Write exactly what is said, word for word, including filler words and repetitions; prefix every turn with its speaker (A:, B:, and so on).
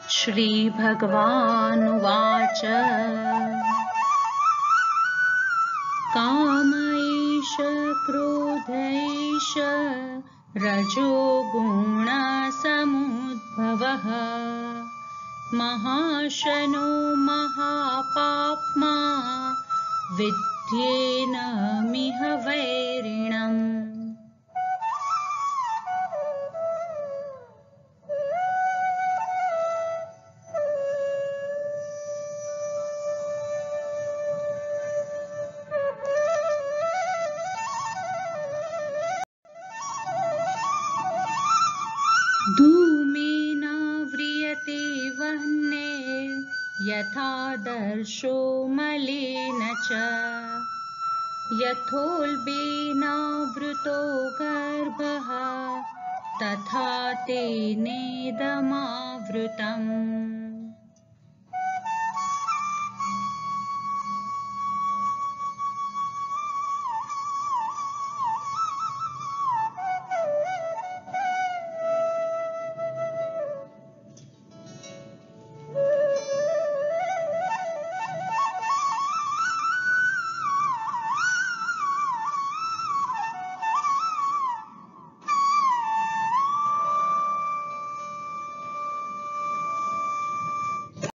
A: श्रीभगवानुवाच कामैष क्रोधैष रजोगुणसमुद्भवः महाशनो महापाप्मा विद्येनमिह वैरिणम्। धूमेन व्रियते वह्निर्यथा यथादर्शो मलेन च यथोल्बेनावृतो गर्भः तथा तेनेदमावृतम्।